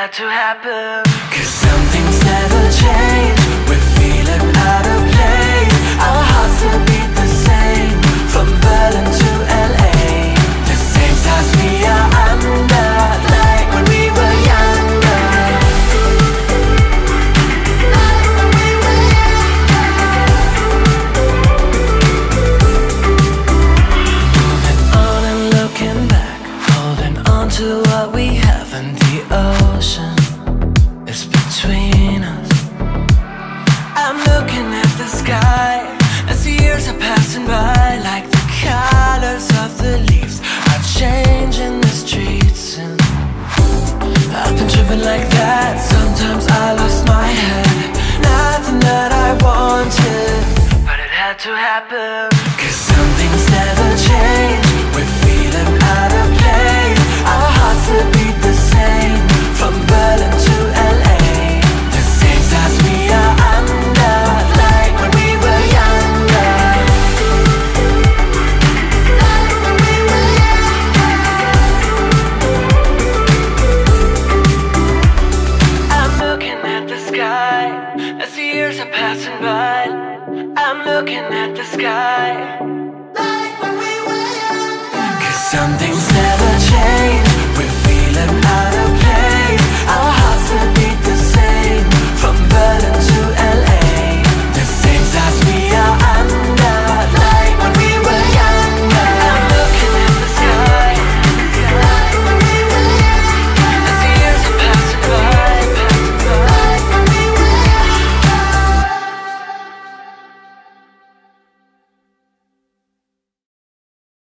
had to happen. 'Cause some things never change. We're feeling out of place. Our hearts will beat the same, from Berlin to LA. The same stars we are under, like when we were younger. Moving on and looking back, holding on to what we have, and the ocean is between us. I'm looking at the sky as the years are passing by, like the colors of the leaves are changing the streets. And I've been tripping like that. Sometimes I lost my head. Nothing that I wanted, but it had to happen. 'Cause some things never change. We're feeling out of place. Our hearts will beat the same, from Berlin to LA. The same stars we are under, like when we were younger. Like when we were younger. I'm looking at the sky as the years are passing by. I'm looking at the sky, like when we were younger. 'Cause some things